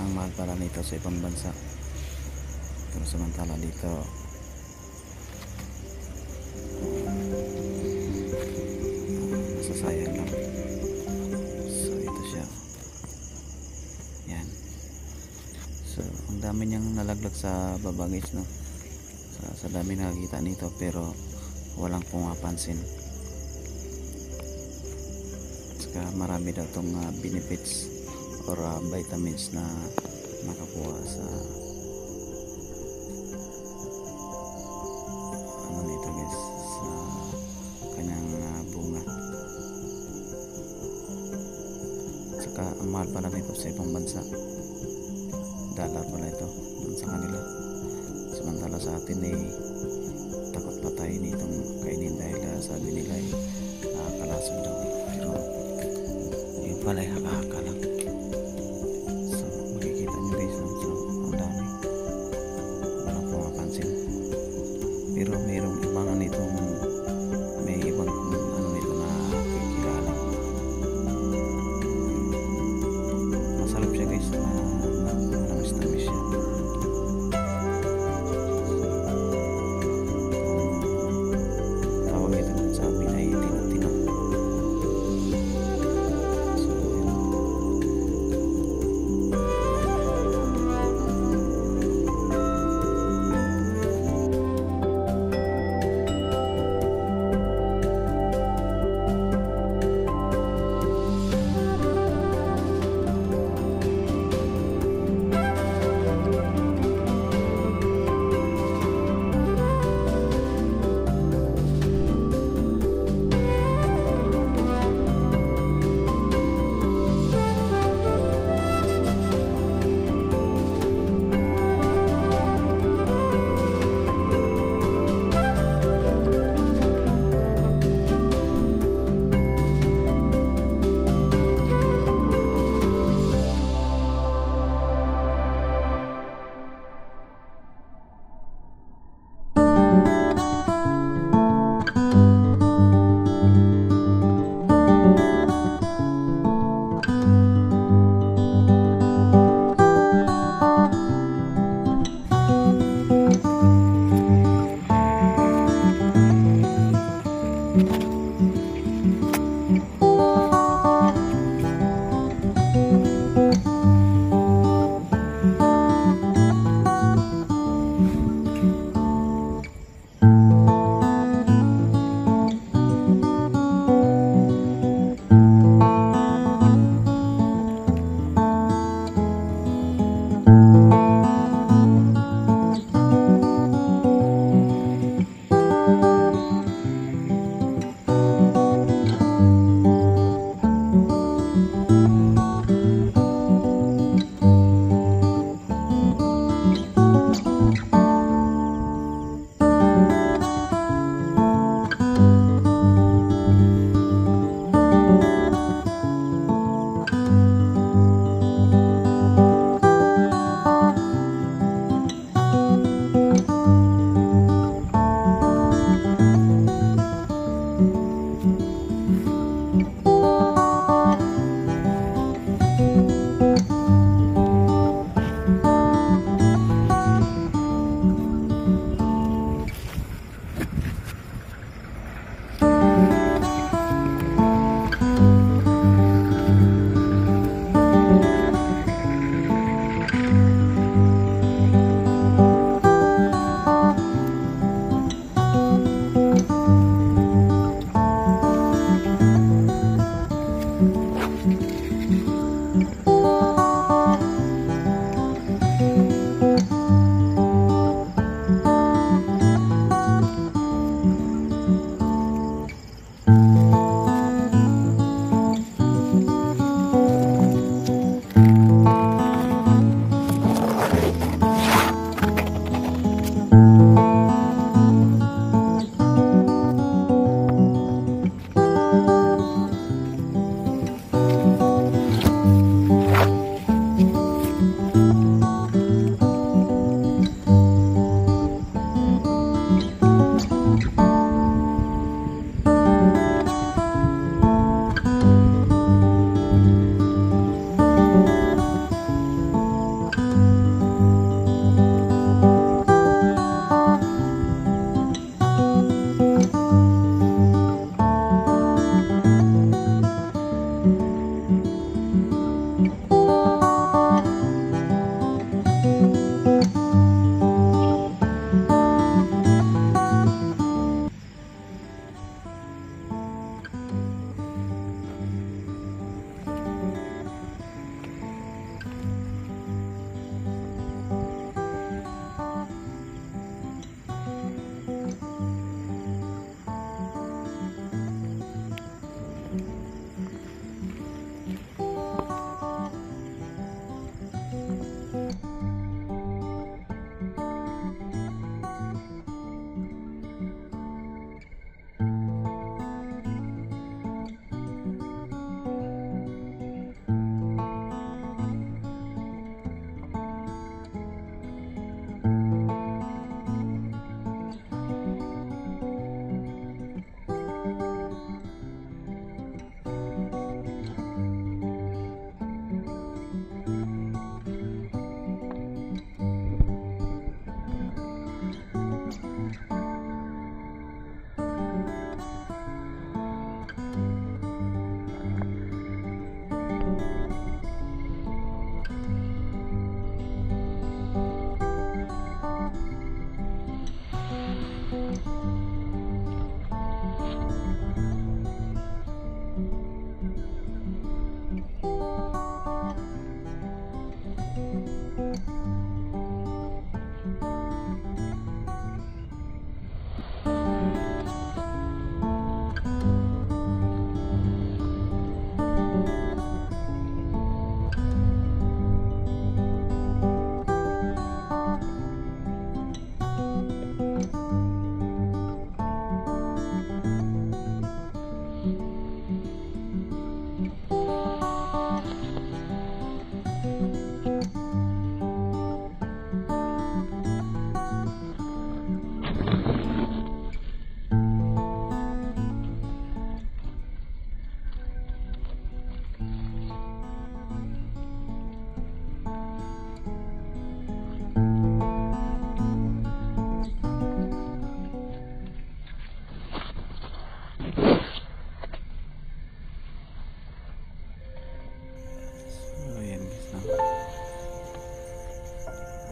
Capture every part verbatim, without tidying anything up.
ang mahal pala nito sa ibang bansa, pero samantala dito masasayang lang. So ito siya, yan. So ang dami niyang nalaglag sa baba guys, no? Sa, sa dami nakakita nito pero walang pumapansin. Saka marami daw itong uh, benefits or uh, vitamins na nakakuha sa ano nito guys, sa kanyang uh, bunga. Saka ang mahal pala nito sa ibang bansa, dollar pala ito dun sa kanila, samantala sa atin eh takot pa tayo nitong kainin dahil uh, sabi nila eh nakakalasod daw, pero yun pala eh hakahaka lang. So makikita nyo guys, no? So ang dami, walang pumapansin, pero mayroong ibang ano nitong may ibang ano nito na kikilala. Masarap siya guys, na manamis-namis siya. Tawag ito sa amin ay tino-tino. So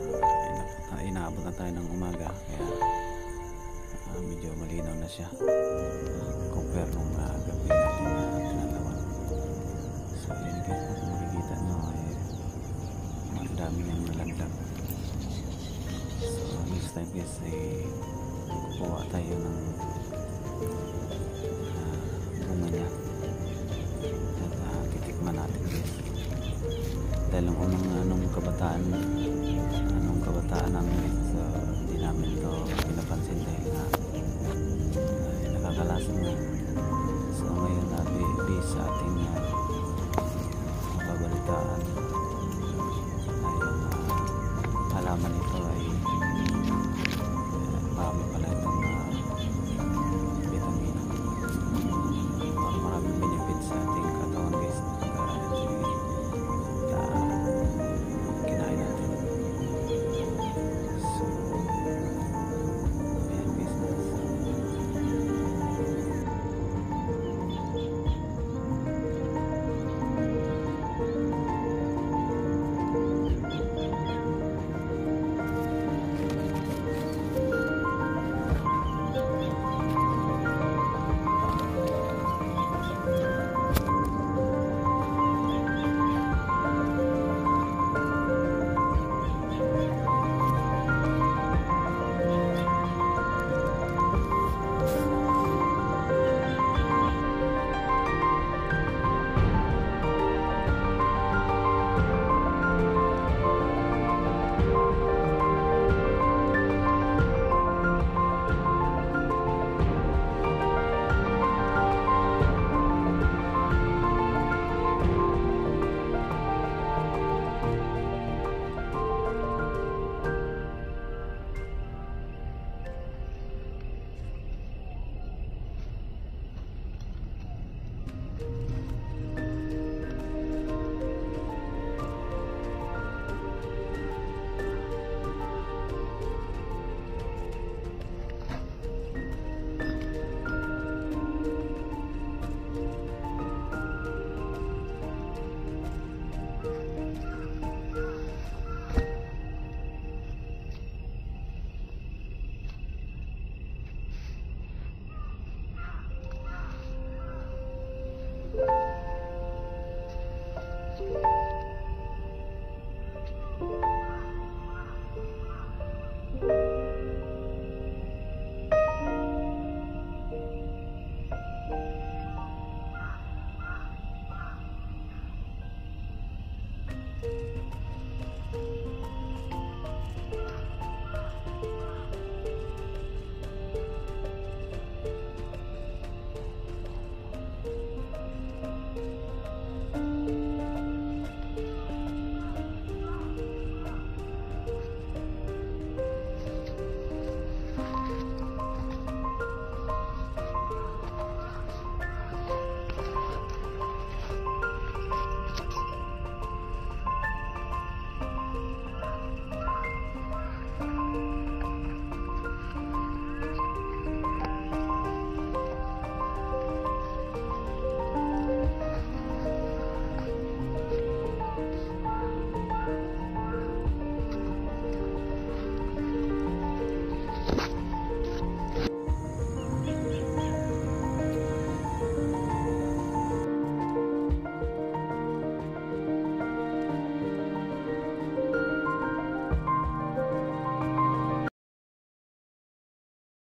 uh, inaabot na tayo ng umaga, kaya uh, medyo malinaw na siya compare nung uh, gabi natin na uh, tinalawan. So yun guys, kung makikita nyo ay ang dami niyang nalaglag. So next time guys ay kukuha tayo ng uh, bunga niya at uh, titikman natin guys. Dahil ang unang anong kabataan anong kabataan namin guys, so hindi namin to pinapansin dahil na uh, nakakalasan na. So ngayon na uh, based sa ating uh, babalitaan ay yung uh, halaman nito ay uh, marami pala itong uh, vitamina or maraming benefits sa ating katawan guys pagka ito uh, kinain natin. So ayan business.